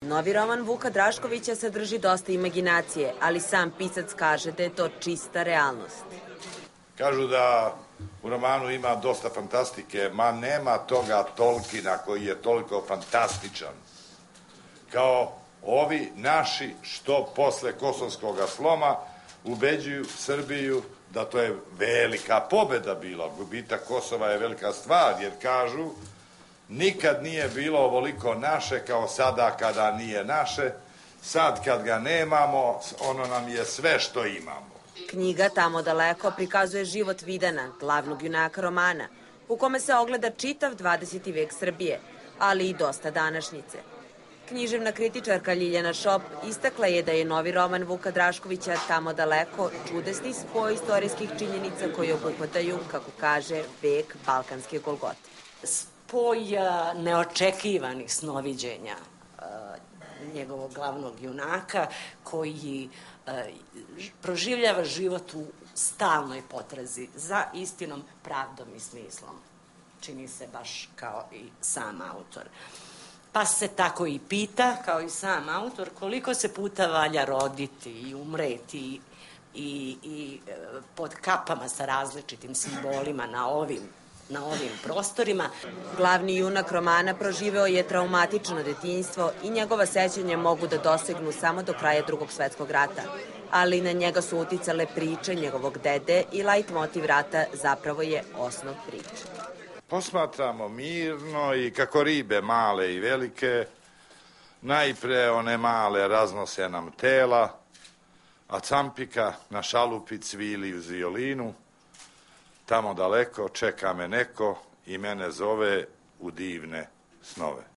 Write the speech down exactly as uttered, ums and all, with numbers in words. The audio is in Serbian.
Novi roman Vuka Draškovića sadrži dosta imaginacije, ali sam pisac kaže da je to čista realnost. Kažu da u romanu ima dosta fantastike, ma nema toga Tolkina koji je toliko fantastičan. Kao ovi naši što posle Kosovskog sloma ubeđuju Srbiju da to je velika pobeda bila. Gubitak Kosova je velika stvar, jer kažu nikad nije bilo ovoliko naše kao sada kada nije naše. Sad kad ga nemamo, ono nam je sve što imamo. Knjiga Tamo daleko prikazuje život Vidana, glavnog junaka romana, u kome se ogleda čitav dvadeseti vek Srbije, ali i dosta današnjice. Književna kritičarka Ljiljana Šop istakla je da je novi roman Vuka Draškovića Tamo daleko čudesni spoj istorijskih činjenica koji obuhvataju, kako kaže, vek balkanske Golgote. Spoj neočekivanih snoviđenja njegovog glavnog junaka koji proživljava život u stalnoj potrazi za istinom, pravdom i smislom. Čini se baš kao i sam autor. Pa se tako i pita, kao i sam autor, koliko se puta valja roditi i umreti i, i pod kapama sa različitim simbolima na ovim na ovim prostorima. Glavni junak romana proživeo je traumatično detinjstvo i njegova sećanja mogu da dosegnu samo do kraja Drugog svetskog rata, ali na njega su uticale priče njegovog dede i lajtmotiv rata zapravo je osnov priče. Posmatramo mirno i kako ribe male i velike, najpre one male raznose nam tela, a campika na šalupi cvili uz violinu. Tamo daleko čeka me neko i mene zove u divne snove.